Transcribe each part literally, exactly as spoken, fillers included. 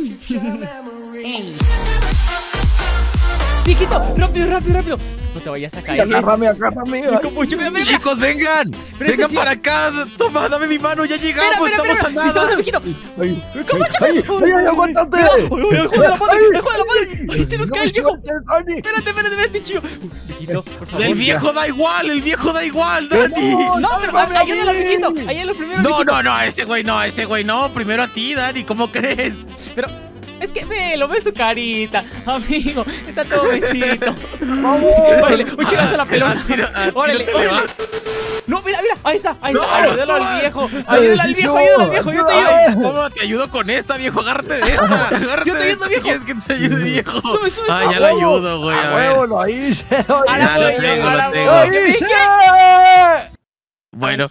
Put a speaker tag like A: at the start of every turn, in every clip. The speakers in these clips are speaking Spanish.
A: Viejito, rápido, rápido, rápido. No te vayas a caer.
B: Agárrame, agárrame.
C: Chicos, vengan.
A: Pero
C: Vengan
A: este sí-
C: para acá. Toma, dame mi mano. Ya llegamos.
A: Espera, espera,
C: Estamos a
A: espera.
C: nada.
A: Estamos, viejito.
B: Ay,
A: ¿Cómo,
B: ay,
A: chico?
B: ay, ay, ay, aguántate.
A: Ay, ay, hijo de la madre,
B: Ay.
A: hijo de la madre. Ay, se nos
B: No
A: cae
B: me
A: el viejo.
B: sueltes, Dani.
A: Espérate, espérate, espérate, chico. Viejito, por favor.
C: El viejo da igual. El viejo da igual, Dani.
B: No,
A: No, pero
B: Dame a mí.
A: ayúdalo, viejito. Ayúdalo primero,
C: No,
A: viejito.
C: no, no. Ese güey no. Ese güey no. Primero a ti, Dani. ¿Cómo crees?
A: Pero es que velo, ve su carita. Amigo, está todo vestido.
B: Vamos.
A: Órale, un chigazo a la pelota.
C: A ti no- a ti no
A: Órale,
C: te le
A: órale.
C: va.
A: No, mira, mira, ahí está, ahí
C: No,
A: está. Ayúdalo
C: no.
A: al viejo. Ayúdalo al viejo, ayúdalo al viejo. Yo te ayudo.
C: Ay, ¿cómo te ayudo con esta, viejo? Agárrate de esta. Agárrate
A: Yo te
C: de
A: ayudo,
C: esta si
A: viejo.
C: quieres que te ayude, viejo.
A: Sube, sube,
C: Ah,
A: sube.
C: ya lo ayudo, güey. A
B: A
C: ver.
B: huevo, lo hice. Lo
A: A
C: Ya
A: la
C: lo
B: hice.
A: voy,
C: tengo,
A: a
C: lo
A: la
C: tengo.
B: ¡Lo
A: voy.
B: hice!
C: Bueno.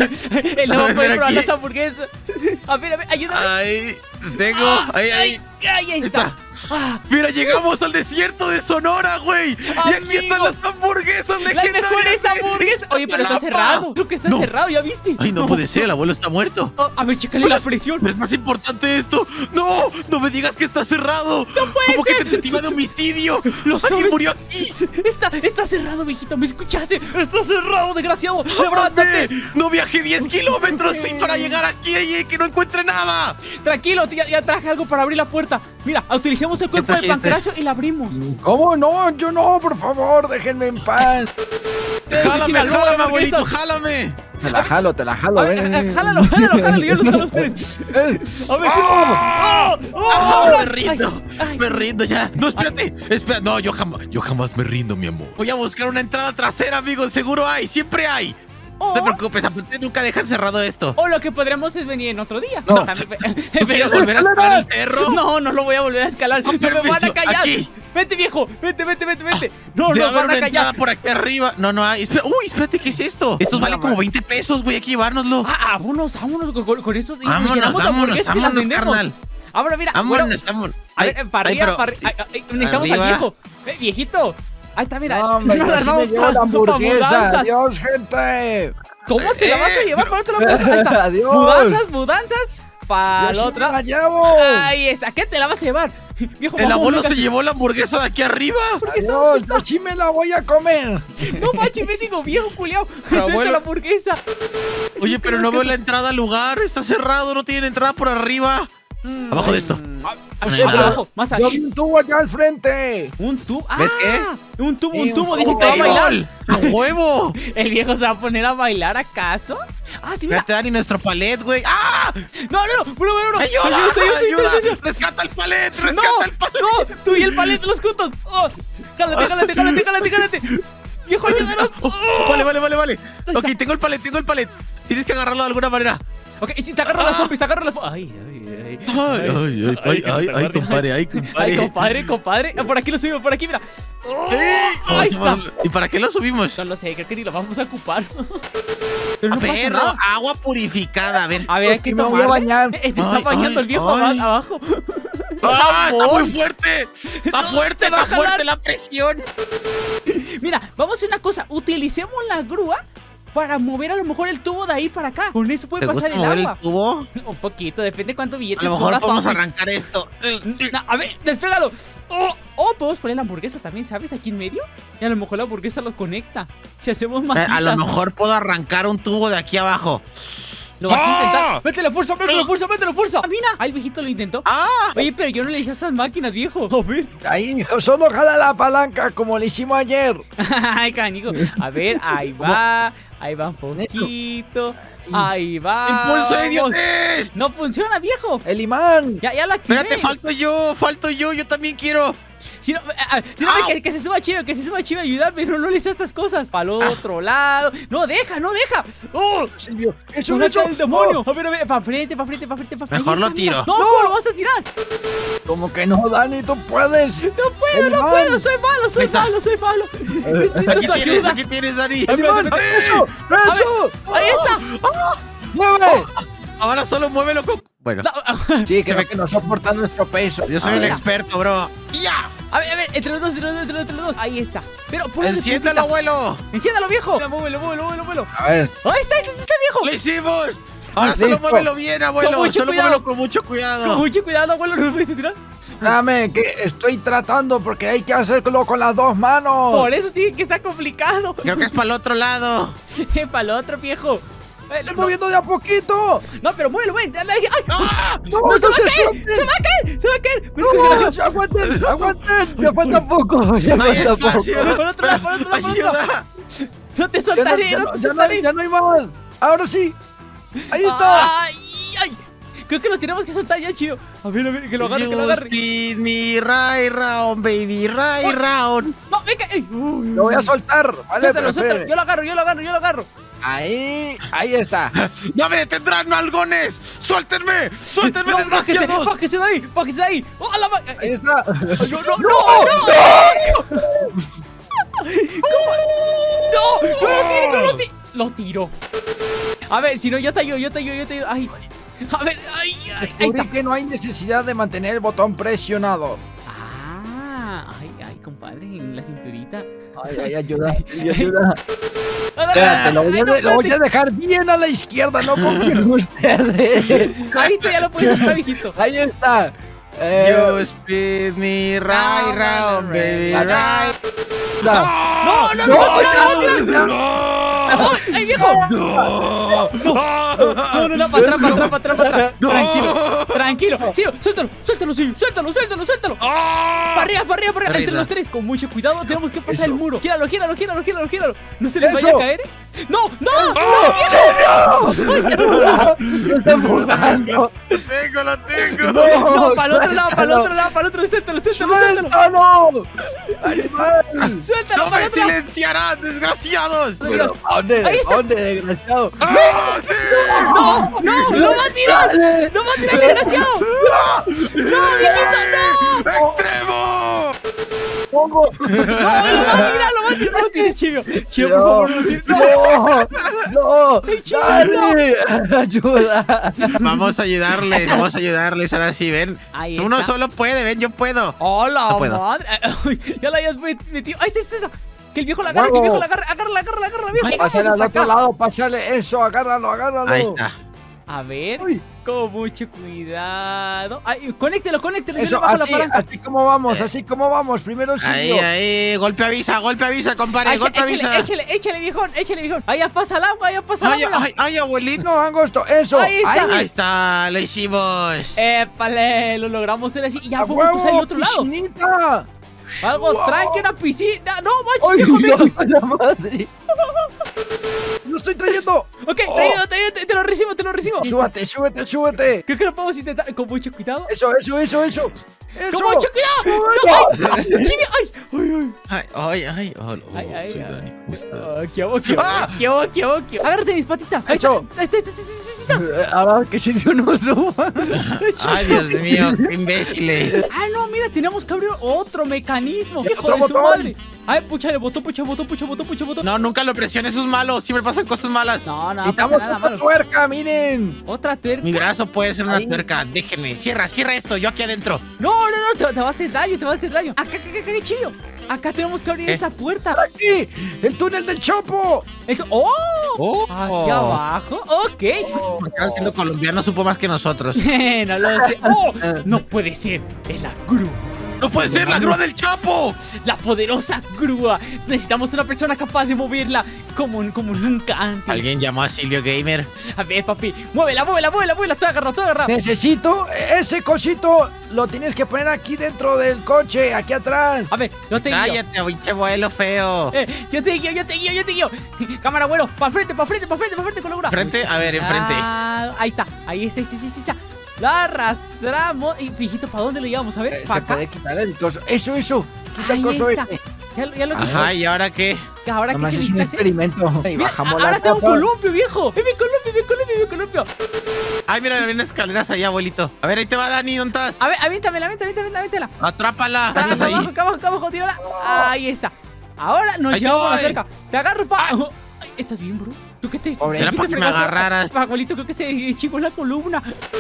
A: El lobo
C: A ver,
A: puede probar
C: aquí.
A: las hamburguesas. A ver, a ver, ayúdame.
C: Ahí tengo. Ahí, ahí.
A: Ay, ahí está. Ah,
C: Mira, llegamos al desierto de Sonora, güey. Y aquí
A: Amigo.
C: están las hamburguesas
A: las
C: legendarias.
A: mejores
C: de
A: hamburguesas. Oye, pero está
C: Iztapalapa.
A: cerrado. Creo que está
C: No.
A: cerrado, ¿ya viste?
C: Ay, no puede ser, el abuelo está muerto.
A: Oh, a ver, chécale la presión.
C: Pero es más importante esto. No, no me digas que está cerrado.
A: No puede
C: Como que
A: ser.
C: tentativa de homicidio.
A: Lo
C: Alguien
A: sabes.
C: murió aquí.
A: Está, está cerrado, viejito. ¿Me escuchaste? Está cerrado, desgraciado. Levántate.
C: ¡Ábrame! No viajé diez kilómetros y para llegar aquí y que no encuentre nada.
A: Tranquilo, ya, ya traje algo para abrir la puerta. Mira, utilicemos el cuerpo del
C: trajiste?
A: pancracio y la abrimos.
B: ¿Cómo no? Yo no, por favor, déjenme en paz.
A: Desde
C: Jálame,
A: Sinaloa,
C: jálame,
A: hamburguesas.
C: abuelito, jálame.
B: Te la jalo, te la jalo.
A: A ver,
B: ven,
A: eh,
B: ven, ven.
A: jálalo, jálalo, jálalo, yo los jalo a ustedes.
B: Eh,
A: A ver.
B: ¡Ah!
A: ¡Oh! ¡Oh!
C: ¡Ah,
A: ¡Oh!
C: me rindo!
A: Ay, ay.
C: Me rindo ya. No, espérate. Espera, no, yo jamás, yo jamás me rindo, mi amor. Voy a buscar una entrada trasera, amigo. Seguro hay, siempre hay. No te
A: O,
C: preocupes, aparte nunca dejan cerrado esto.
A: o lo que podríamos es venir en otro día.
B: No.
C: ¿Tú quieres volver a escalar el cerro?
A: No, no lo voy a volver a escalar. No me van a
C: permiso,
A: callar.
C: aquí.
A: Vete, viejo. Vete, vete, vete, vete. No,
C: Debe
A: no
C: haber
A: van a
C: una entrada
A: callar.
C: por aquí arriba. No, no hay. Espera, uy, espérate, ¿qué es esto? Estos valen como veinte pesos, güey. Hay que llevárnoslo.
A: Ah, vámonos, vámonos con, con, con estos. y nos
C: Vámonos,
A: llenamos de
C: vámonos,
A: hamburguesas y las
C: vámonos,
A: vendemos.
C: carnal.
A: Ahora mira,
C: Vámonos,
A: bueno,
C: estamos.
A: a ver,
C: Ay,
A: para
C: ay,
A: arriba,
C: pero-
A: para arriba. Ay, ay, necesitamos al
C: arriba.
A: viejo. Eh, viejito. Ahí está, mira.
B: No, hombre,
A: nos
B: yo sí me
A: armamos
B: llevo
A: pa-
B: la
A: pa
B: hamburguesa.
A: mudanzas.
B: Adiós, gente.
A: ¿Cómo te la vas a llevar para otro lado? Ahí está.
B: Adiós.
A: Mudanzas, mudanzas. Para el
B: Yo sí
A: otro.
B: me la llevo.
A: Ahí está. ¿Qué te la vas a llevar? Viejo,
C: El
A: vamos,
C: abuelo
A: nunca
C: se llevó la hamburguesa de aquí arriba.
B: Adiós, yo sí me la voy a comer.
A: No manches, me digo, viejo culiao.
C: Pero,
A: Suelta
C: abuelo-
A: la hamburguesa.
C: Oye, pero no veo la entrada al lugar. Está cerrado, no tiene entrada por arriba. Abajo de esto.
A: Ah,
B: O sea,
A: más
B: pero
A: abajo, más
B: Yo
A: abajo.
B: vi un tubo allá al frente.
A: Un tubo.
C: ¿Ves
A: Ah, Un tubo,
B: Sí,
A: un
B: un
A: tubo.
B: tubo.
A: Dice que va a bailar.
C: ¡Gol! ¡A huevo!
A: ¿El viejo se va a poner a bailar acaso? Ah, sí, mira.
C: Fíjate, Dani, nuestro palet, güey. ¡Ah!
A: No, no, no, bro, bro, bro.
C: ¡Ayuda!
A: ayuda, ayuda,
C: ¡Ayuda!
A: ayuda, ayuda.
C: ¡Rescata el palet! ¡Rescata
A: No,
C: el palet!
A: no, tú y el palet los juntos. Oh, jálate, jálate, jálate, jálate, jálate. Viejo, ayúdanos. Oh.
C: Vale, vale, vale, vale.
A: Ahí
C: Ok,
A: está.
C: tengo el palet, tengo el palet. Tienes que agarrarlo de alguna manera.
A: Ok, sí, te agarro las pompis, te agarro las pompis. Ay, ay, ay.
C: Ay, ay, ay, ay, ay, ay, compadre, ay, compadre.
A: Ay, compadre, compadre. Ah, por aquí lo subimos, por aquí, mira. Oh,
C: ¡Ey!
A: ahí
C: Vamos,
A: está.
C: ¿Y para qué lo subimos?
A: No lo sé, creo que ni lo vamos a ocupar. Pero no pasa
C: Perro,
A: nada.
C: agua purificada, a ver.
A: A ver, hay que
B: Aquí me voy a
A: tomarle.
B: bañar.
A: Eh, Se está
C: Ay,
A: bañando
C: ay,
A: el viejo
C: ay.
A: abajo.
C: ¡Ah! ¡Está
A: Amor.
C: muy fuerte! ¡Está
A: No,
C: fuerte,
A: te va a
C: está fuerte
A: jalar.
C: la presión!
A: Mira, vamos a hacer una cosa. Utilicemos la grúa para mover a lo mejor el tubo de ahí para acá. Con eso puede
C: ¿Te
A: pasar
C: gusta
A: el
C: mover
A: agua.
C: el tubo?
A: Un poquito, depende cuánto billete.
C: A lo mejor podemos arrancar esto.
A: No, a ver, despégalo. Oh, oh, podemos poner la hamburguesa también, ¿sabes? Aquí en medio. Y a lo mejor la hamburguesa los conecta. Si hacemos más.
C: Eh, A lo mejor puedo arrancar un tubo de aquí abajo.
A: Lo vas a
C: ¡Ah!
A: intentar. Métele fuerza, métele fuerza, métele fuerza. Ah, mira, ahí el viejito lo intentó.
C: ¡Ah!
A: Oye, pero yo no le hice a esas máquinas, viejo. A ver.
B: Ahí, hijo, solo jala la palanca como le hicimos ayer.
A: Ay, canico. A ver, ahí va. Ahí va un poquito. Ahí va.
C: ¡Impulso de idiotes!
A: No funciona, viejo.
B: El imán.
A: Ya, ya lo activé.
C: Espérate, falto yo, falto yo, yo también quiero.
A: Si no, ah, si no,
C: ¡Au!
A: que, que se suba chido, que se suba chido a ayudarme. No, no le hice estas cosas. Para el otro lado. No, deja, no deja. ¡Oh!
B: Silvio, es un
A: ¡Una
B: hecho.
A: del demonio! A ver, a ver, para frente, para frente, para frente, para frente.
C: Mejor
A: Ahí
C: lo
A: está, mira.
C: tiro.
A: No, ¿cómo lo vas a tirar?
B: Como que no, Dani, tú puedes.
A: No puedo,
B: El
A: no
B: imán.
A: puedo. Soy malo, soy
C: Ahí está.
A: malo, soy malo. Necesito
C: Aquí
A: su
C: tienes,
A: ayuda.
C: aquí tienes, Dani.
A: A
B: El
A: ver,
B: imán.
A: a ver,
B: Eso,
A: A
B: eso.
A: ver, ahí está.
B: Mueve.
C: Ahora solo muévelo con... Bueno,
A: No,
B: Sí, que
C: Se
B: no,
C: me-
B: que no soporta nuestro peso.
C: yo soy
B: A
C: un
B: ver.
C: experto, bro. ¡Ya!
A: A ver, a ver, entre los dos, entre los dos, entre los dos, entre los dos. Ahí está. Pero ponle
C: ¡Enciéndalo,
A: puntita.
C: abuelo!
A: Enciéndalo, viejo. Mira, muévelo, muévelo, muévelo, muévelo.
B: A ver,
A: Ahí está, ahí está, ahí está, viejo.
C: ¡Lo hicimos! Ahora solo
B: Listo.
C: muévelo bien, abuelo.
A: Con mucho
C: Solo
A: cuidado.
C: muévelo con mucho cuidado.
A: Con mucho cuidado, abuelo, no me puedes tirar.
B: Dame, que estoy tratando porque hay que hacerlo con las dos manos.
A: Por eso tiene que estar complicado.
C: Creo que es para el otro lado.
A: Para el otro, viejo. Eh,
B: Estoy
A: no,
B: moviendo de a poquito.
A: no, pero muévelo, ven. Dale, ay, ay.
C: ¡Ah!
B: No,
A: ¡No, se
B: no
A: va a
B: se
A: caer!
B: suelten.
A: ¡Se va a caer! ¡Se va a caer! Ven,
B: No,
A: desgraciado.
B: aguanten, aguanten. Ya falta poco. Ya
C: ¡No hay
B: falta poco.
C: espacio!
A: Por otro lado, por otro lado, por otro lado.
C: ¡Ayuda!
A: No te
B: Ya no,
A: soltaré,
B: ya
A: no,
B: no-
A: te
B: ya no
A: soltaré.
B: hay, ya no hay más. Ahora sí. Ahí está.
A: Ay, ay. Creo que lo tenemos que soltar ya, chido. A ver, a ver, que lo agarre, que lo
C: You
A: agarre.
C: spin me right round, baby, right round.
A: No, venga. Ey. Uy.
B: Lo voy a soltar. Vale,
A: Suéltalo,
B: pero
A: suéltalo.
B: espere.
A: Yo lo agarro, yo lo agarro, yo lo agarro.
B: Ahí, ahí está.
C: ¡No me detendrán, algones! ¡Suéltenme! ¡Suéltenme,
A: No, bájese,
C: desgraciados!
A: bájese de ahí, bájese de ahí. ¡Oh, a la ma-
B: Ahí está.
A: No, no, no, no. ¿Cómo? No, no lo tire, no lo tire. Lo tiro. A ver, si no, yo te ayudo, yo te ayudo, yo te ayudo. Ay. A ver, ay, ay, ahí
B: Descubrí
A: está.
B: que no hay necesidad de mantener el botón presionado.
A: Ah, ay, ay, compadre, en la cinturita.
B: Ay, ay, ayuda, ay, ayuda.
A: Agárrate.
B: Espérate, lo voy,
A: Ay,
B: a,
A: no,
B: de- lo voy a
A: espérate.
B: dejar bien a la izquierda, no confío en ustedes.
A: Ahí está, ya lo puedes soltar, viejito.
B: Ahí está. Eh,
C: You spin me right round, baby, right.
B: está.
A: No, no, no, no, no, no, no. ¡Ay, viejo!
C: ¡No!
A: No, no, no, para atrás, para atrás, para atrás, para atrás.
C: No.
A: Tranquilo, tranquilo. Sí, suéltalo, suéltalo, sí, suéltalo, suéltalo, suéltalo. Para arriba, para arriba, para arriba. Entre
C: Arriba.
A: los tres, con mucho cuidado, tenemos que pasar
B: Eso.
A: el muro. Gíralo, gíralo, gíralo, gíralo, gíralo. No se les vaya
B: Eso.
A: a caer. ¡No, no! ¡No, viejo!
B: ¡Me está empujando!
C: ¡Lo tengo, lo tengo!
A: No, para el otro lado, para el otro lado, para el otro. Suéltalo, suéltalo, suéltalo.
B: ¡Suéltalo! ¡Animal!
A: Suéltalo,
C: ¡No
A: para
C: me
A: el otro lado.
C: silenciarán, desgraciados!
B: Pero, ¿a dónde?
A: Ahí está.
B: ¿A dónde, desgraciado?
C: ¡Ah, sí!
A: ¡No, no! ¡Lo va a tirar!
B: Dale.
A: ¡Lo va a tirar, desgraciado! ¡No, viejito, no!
C: ¡Extremo!
B: Pongo.
A: ¡No, lo va a tirar, lo va a tirar! ¡No lo tires, Chivio! Chivio, por
B: No,
A: favor, no lo tires. ¡No!
B: no, no,
A: Ay, chico,
B: dale, ayuda.
C: Vamos a ayudarles, vamos a ayudarles, ahora sí, ven.
A: Ahí
C: Uno
A: está.
C: solo puede, ven, yo puedo.
A: ¡Hola,
C: No puedo.
A: madre! Ay, ya la habías metido. ¡Ay, sí, sí, sí! Que el viejo la agarre, que el viejo la agarre. Agárrala, agárrala, agárrala, viejo. Vamos
B: Pásale al
A: hasta
B: otro
A: acá.
B: lado, pásale eso, agárralo, agárralo.
C: Ahí está.
A: A ver,
B: Uy.
A: con mucho cuidado. Ay, conéctelo, conéctelo. Yo
B: Eso,
A: le bajo
B: así,
A: la palanca.
B: así como vamos, así como vamos. Primero
C: Ahí,
B: sigo.
C: ahí, golpe avisa, golpe avisa, compadre,
A: Ay,
C: golpe
A: échale,
C: avisa.
A: échale, échale, viejón, échale, viejón. Ahí ya pasa el agua, ya pasa
C: Ay,
A: el agua.
C: ay, ay, abuelito.
B: No, Angosto, eso.
A: Ahí está.
C: Ahí está, lo hicimos.
A: Épale, lo logramos hacer así. Y ya
B: ¡A
A: vamos a pasar al
B: huevo,
A: otro lado.
B: piscinita!
A: Algo
B: Wow.
A: tranqui, una piscina. No,
B: ¡Ay,
A: manches, viejo, ven.
B: Dios, la madre! ¡Lo estoy trayendo!
A: Ok, te ayudo, te ayudo, te, te lo recibo, te lo recibo.
B: ¡Súbete, súbete, súbete!
A: Creo que lo podemos intentar con mucho cuidado.
B: Eso, eso, eso, eso. ¡Eso!
A: ¡Con mucho cuidado!
B: ¡Súbete!
A: ¡No! ¡Ay! ¡Chibi! ¡Ay! ¡Ay, ay!
C: Ay, ay, ay. Oh, oh,
A: Ay, ay,
C: soy
A: ay.
C: Dani, ¿cómo estás?
A: Ah, ¿Qué hago, qué hago?
C: ¡Ah!
A: ¿Qué hago, qué hago, qué hago? Agárrate mis patitas. Ahí está,
B: Eso.
A: ahí está, ahí está, ahí está, ahí está, ahí está.
B: Eh, Ahora que sirvió no suba.
C: Ay, Dios mío, qué imbéciles.
A: Ah, no, mira, tenemos que abrir otro mecanismo.
B: Y
A: Hijo
B: otro
A: de su
B: botón.
A: madre. Ay, pucha el botón, pucha el botón, pucha el botón, pucha el botón.
C: No, nunca lo presiones, eso es malo. Siempre pasan cosas malas.
A: No, no, no pasa
B: Necesitamos
A: nada
B: otra
A: malo.
B: tuerca, miren.
A: Otra tuerca.
C: Mi brazo puede ser una
A: Ahí.
C: tuerca. Déjenme. Cierra, cierra esto. Yo aquí adentro.
A: No, no, no, te, te va a hacer daño, te va a hacer daño. Acá, acá, acá, acá, chillo. Acá tenemos que abrir
C: ¿Qué?
A: esta puerta.
B: ¡Aquí! ¡El túnel del Chopo!
A: Esto, ¡oh!
C: Oh.
A: Aquí abajo, ok.
C: Acá siendo colombiano supo más que nosotros.
A: No lo sé. ¡Oh! No puede ser. Es la grúa.
C: ¡No puede ser la grúa del Chapo!
A: La poderosa grúa. Necesitamos una persona capaz de moverla como, como nunca antes.
C: ¿Alguien llamó a Silvio Gamer?
A: A ver, papi. Muévela, muévela, muévela, muévela. Estoy agarrado, estoy agarrado.
B: Necesito ese cosito. Lo tienes que poner aquí dentro del coche, aquí atrás.
A: A ver, yo te guío.
C: Cállate, pinche abuelo feo.
A: Eh, yo te guío, yo te guío, yo te guío. Cámara, bueno, para frente, para frente, para frente, para frente con la grúa.
C: Enfrente, a ver, enfrente.
A: Ah, ahí está, ahí está, sí, sí, sí está. La arrastramos. Y fijito, ¿para dónde lo llevamos? A ver,
B: Eh,
A: para
B: se
A: acá.
B: puede quitar el coso. Eso, eso. Quita
A: Ahí
B: el coso
A: está.
B: ese.
A: Ya, lo- ya lo
C: Ajá, ¿y ahora qué?
A: Ahora que
B: Nomás
A: se
B: es un
A: necesita hacer.
B: experimento. Y
A: Mira,
B: bajamos
A: ahora
B: la
A: tengo un
B: tapa.
A: columpio, viejo. Eh, mi columpio, mi columpio, mi columpio.
C: Ay, mira, vienen escaleras ahí, abuelito. A ver, ahí te va Dani, ¿dónde estás?
A: A ver, aviéntamela, aviéntala, aviéntala, aviéntala.
C: Atrápala.
A: Acá
C: ¿Estás
A: abajo,
C: ahí?
A: acá abajo, acá abajo, tírala. Ahí está. Ahora nos
C: Ahí
A: llevamos a la
C: estoy.
A: cerca. Te agarro, pa. Ay, ¿estás bien, bro? ¿Tú qué te
B: Pobre.
A: ¿qué
C: Era
A: te
C: para que me
A: fregaste?
C: agarraras.
A: Pa, abuelito, creo que se chingó la columna.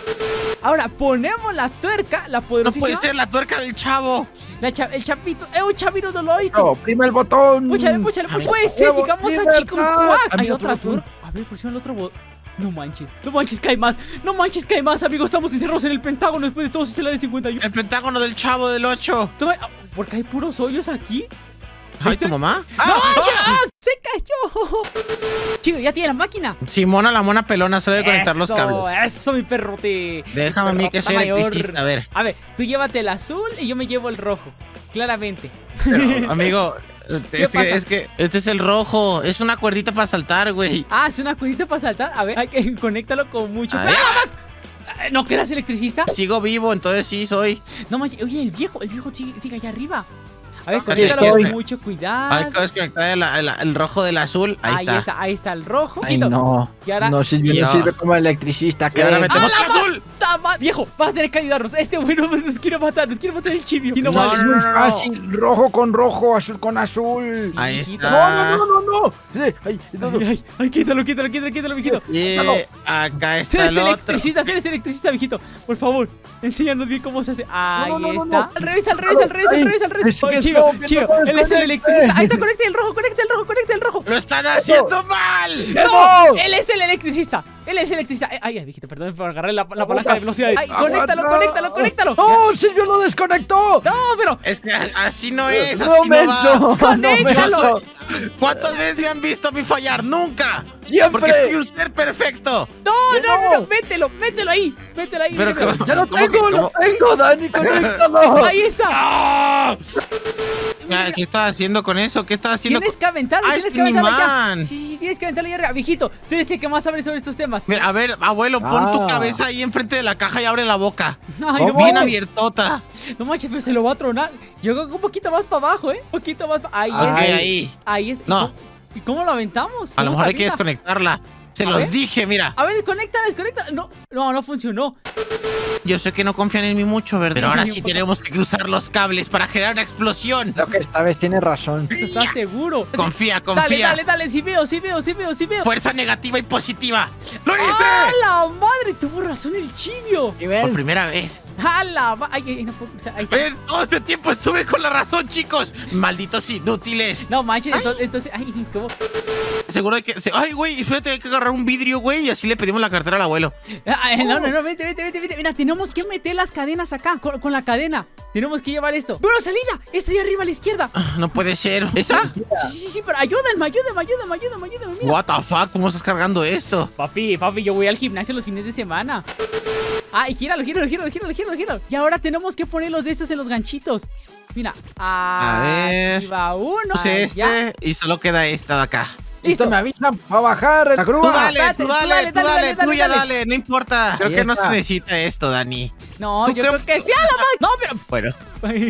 A: Ahora ponemos la tuerca, la
C: No
A: poderosísima.
C: puede ser la tuerca del chavo.
A: La cha- el chapito. Eh, un chavito no lo oíste.
B: No, oprime el botón.
A: Púchale, púchale,
C: A ver.
A: púchale. Puede ser,
B: Huevo,
A: llegamos a
B: libertad.
A: Chico Cuac. Hay
B: Había
A: otra
B: otro botón.
A: tuerca. A ver, presiona el otro botón. No manches, no manches que hay más. No manches que hay más, amigos. Estamos encerrados en el Pentágono después de todos ese área cincuenta y uno.
C: El Pentágono del Chavo del ocho.
A: Toma- ah, ¿Por qué hay puros hoyos aquí?
C: Ay, ¿tu mamá?
A: ¡No!
C: Ah,
A: ¡Ya! ¡Se cayó! Chico, ya tiene la máquina.
C: Simona, la mona pelona, solo de conectar los
A: Eso,
C: cables.
A: Eso, mi perrote.
C: Déjame a mí que soy
A: Perrota mayor.
C: electricista, a ver.
A: A ver, tú llévate el azul y yo me llevo el rojo. Claramente.
C: Pero, amigo, es
A: pasa?
C: que, es que este es el rojo. Es una cuerdita para saltar, güey.
A: Ah, es una cuerdita para saltar. A ver, hay que conéctalo con mucho.
C: A ver.
A: ¡Ah! ¿No que eras electricista?
C: Sigo vivo, entonces sí soy.
A: No manches, oye, el viejo, el viejo sigue, sigue allá arriba. A ver,
C: Aquí
A: conéctalo
C: estoy.
A: con mucho cuidado.
C: Hay que desconectar el, el- el rojo del azul. Ahí,
A: Ahí
C: está.
A: está, ahí está el rojo.
B: Ay,
A: Quito.
B: no.
A: Y ahora-
B: No sirve,
C: Y
B: no
C: yo-
B: sirve como electricista,
C: Y ahora
B: ¿qué?
C: metemos
A: ¡Ah,
C: el
A: la
C: azul.
A: mata, ma- Viejo, vas a tener que ayudarnos. Este bueno nos quiere matar, nos quiere matar el chivio. Y no,
C: No,
A: vale.
B: es
C: no,
B: muy
C: no, no.
B: fácil. Rojo con rojo, azul con azul.
C: Ahí
A: Viejito.
C: está.
B: No, no, no, no, no. Sí, ay, no, no.
A: Ay, ay, ay, quítalo, quítalo, quítalo, quítalo, viejito.
C: Y acá
A: Tú
C: está
A: eres
C: el otro.
A: electricista, tú eres electricista, viejito. Por favor, enséñanos bien cómo se hace. Ahí
B: no, no, no,
A: está.
B: no.
A: Al revés, al revés, al revés, al
B: Ahí.
A: revés, al revés.
B: Es que
A: Oye,
B: no,
A: chivo,
B: que
A: chivo,
B: no puedes
A: él es el
B: conectar.
A: electricista. Ahí está, conecta el rojo, conecta el rojo, conecta el rojo.
C: ¡Lo están haciendo mal!
A: ¡No! Él es el electricista. Él es el electricista. Eh, Ay, ay, viejito, perdón por agarrar la, la palanca de velocidad. Ay, conéctalo,
B: Aguanta.
A: conéctalo, conéctalo.
B: ¡No, Silvio lo desconectó!
A: No, pero.
C: Es que así no es,
B: No,
C: así no va.
B: menso, no,
A: Conéctalo.
B: menso.
C: ¿Cuántas veces me han visto a mí fallar? ¡Nunca!
B: Siempre.
C: Porque soy un ser perfecto.
A: No, no, no,
B: no.
A: no, mételo, mételo ahí. Mételo ahí.
C: Pero
A: mételo.
C: que-
B: ¡Ya lo
C: ¿Cómo que-
B: tengo, lo
C: cómo?
B: tengo, Dani! ¡Conéctalo!
A: Ahí está.
C: ¡Ah! Ah, ¿Qué estaba haciendo con eso? ¿Qué estaba haciendo
A: Tienes
C: con...
A: que aventarlo,
C: Ah,
A: tienes
C: es
A: que aventarlo ya.
C: He-Man.
A: Sí, sí, sí, tienes que aventarlo ya arriba. Viejito, tú eres el que más sabe sobre estos temas.
C: Mira, a ver, abuelo, pon tu
B: Ah.
C: cabeza ahí enfrente de la caja y abre la boca.
A: Ay, no,
B: ¿Cómo?
C: Bien
A: manches,
C: abiertota.
A: no manches, pero se lo va a tronar. Yo creo que un poquito más para abajo, ¿eh? Un poquito más pa- Ahí
C: Ok,
A: es.
C: ahí.
A: Ahí es.
C: No.
A: ¿Y cómo lo aventamos?
C: A lo
A: ¿Cómo
C: mejor
A: se
C: hay que
A: avienta?
C: desconectarla. Se
A: A
C: los
A: ver.
C: dije, mira.
A: A ver, desconecta, desconecta. No, no, no funcionó.
C: Yo sé que no confían en mí mucho, ¿verdad? Pero ahora
A: Ay,
C: sí
A: un poco.
C: tenemos que cruzar los cables para generar una explosión.
B: Creo que esta vez tiene razón.
A: ¿Estás seguro?
C: Confía,
A: Dale,
C: confía.
A: dale, dale. Sí veo, sí veo, sí veo, sí veo.
C: Fuerza negativa y positiva. ¡Lo
A: ¡A
C: hice!
A: la madre! Tuvo razón el chivio.
B: ¿Y ves?
C: Por primera vez.
A: ¡A la ma- Ay, ay, no puedo. O sea, ahí está.
C: Ven, todo este tiempo estuve con la razón, chicos. Malditos inútiles.
A: No manches, entonces, entonces. Ay, ¿cómo?
C: Seguro hay que... se- Ay, güey, espérate, hay que agarrar un vidrio, güey, y así le pedimos la cartera al abuelo.
A: Ah, no, no, no, vete, vete, vete, vete. Mira, tenemos que meter las cadenas acá, con, con la cadena. Tenemos que llevar esto. ¡Bueno, salida! Está ahí arriba a la izquierda.
C: Ah, No puede ser. ¿Esa?
A: Sí, sí, sí, sí, pero ayúdame, ayúdame, ayúdame, ayúdame, ayúdame, mira.
C: What the fuck, ¿cómo estás cargando esto?
A: Papi, papi, yo voy al gimnasio los fines de semana. Ah, y gíralo, gíralo, gíralo, gíralo, gíralo, gíralo. Y ahora tenemos que poner los de estos en los ganchitos. Mira,
C: A ver.
A: ahí va uno.
C: Puse
A: allá.
C: este y solo queda esta de acá.
A: Listo.
B: Listo, me avisan para bajar la
C: Tú
B: grúa.
C: dale,
A: espérate,
C: tú
A: tú
C: dale,
A: dale,
C: tú
A: dale,
C: dale,
A: dale,
C: tú
A: dale,
C: ya
A: dale.
C: dale, no importa. Creo
B: Ahí
C: que no
B: está.
C: se necesita esto, Dani.
A: No,
C: ¿Tú
A: yo
C: qué
A: creo que
C: fu-
A: sí, a la ma- No, pero.
C: Bueno,
A: Ay.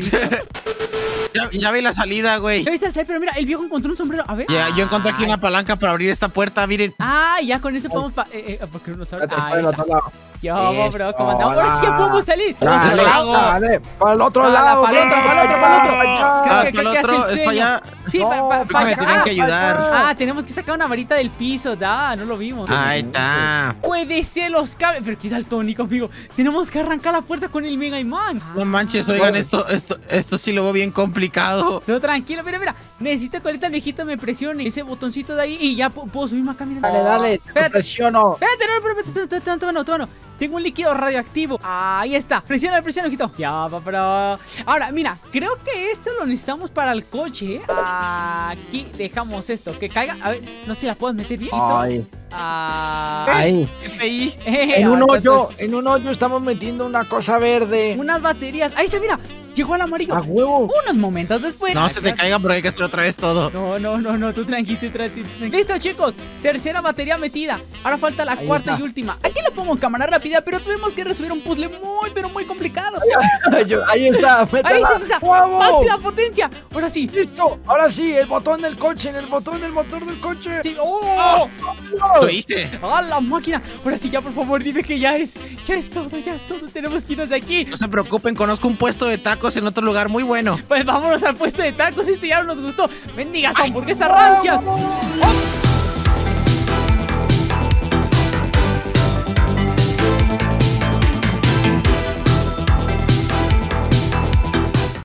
C: ya, ya vi la salida, güey.
A: Ya viste, pero mira, el viejo encontró un sombrero. A ver.
C: Ya, yo encontré aquí
A: Ay.
C: una palanca para abrir esta puerta, miren.
A: Ah, ya con eso podemos. pa- eh, eh, ¿Por qué no nos abre?
B: Espérate, está
A: Ahí
B: del
A: está.
B: otro lado.
A: Yo, bro,
B: Eso,
A: ¿cómo andamos? Ahora sí ya
B: hola.
A: podemos salir.
B: Dale,
C: Eso hago.
B: dale, para el otro
A: Ah,
B: lado.
A: para el otro, para el otro, para el otro.
C: Ah,
A: Creo que-
C: para el
A: creo que
C: otro,
A: hace el
C: es para allá.
A: Sí,
B: No,
A: pa- pa-
B: creo
A: pa-
C: que me tienen
A: ah,
C: que ayudar.
A: Ah, tenemos que sacar una varita del piso, da, no lo vimos.
C: Ahí está.
A: Puede ser los cables. Pero qué daltónico, amigo. Tenemos que arrancar la puerta con el Mega Imán.
C: No manches, oigan, esto, esto, esto sí lo veo bien complicado.
A: Todo tranquilo, mira, mira. Necesito que ahorita el viejito me presione ese botoncito de ahí y ya pu- puedo subirme acá, mira.
B: Dale, dale, te
A: Espérate.
B: presiono.
A: Espérate, no, no, espérate, espérate, espérate, toma, no, toma, no. Tengo un líquido radioactivo. Ahí está. Presiona, presiona, viejito. Ya, va, pero. Ahora, mira, creo que esto lo necesitamos para el coche. ¿eh? Aquí dejamos esto. Que caiga. A ver, no sé si la puedes meter bien.
B: Ay,
A: Ah,
B: ahí.
C: F I.
A: eh,
B: En un
A: ahorita
B: hoyo, en un hoyo estamos metiendo una cosa verde.
A: estoy- Unas baterías. Ahí está, mira. Llegó al amarillo.
B: A huevo.
A: Unos momentos después.
C: No se te
A: Gracias.
C: caiga porque hay que hacer otra vez todo.
A: No, no, no, no, tú tranquilo, tú tranquilo. Listo, chicos. Tercera batería metida. Ahora falta la
B: Ahí
A: cuarta
B: está.
A: y última. Aquí lo pongo en cámara rápida, pero tuvimos que resolver un puzzle muy, pero muy complicado.
B: Yo- Ahí está,
A: Ahí
B: métela.
A: está, sí está.
B: ¡Huevo!
A: Máxima potencia. Ahora sí.
B: Listo, ahora sí, el botón del coche, en el botón del motor del coche.
A: Sí. ¡Oh!
C: Lo hice.
A: ¡Ah, la máquina! Ahora sí, ya por favor, dime que ya es. Ya es todo, ya es todo. Tenemos que irnos de aquí.
C: No se preocupen, conozco un puesto de tacos en otro lugar muy bueno.
A: Pues vámonos al puesto de tacos. Este ya no nos gustó. Bendigas hamburguesas rancias.
B: ¡Vamos!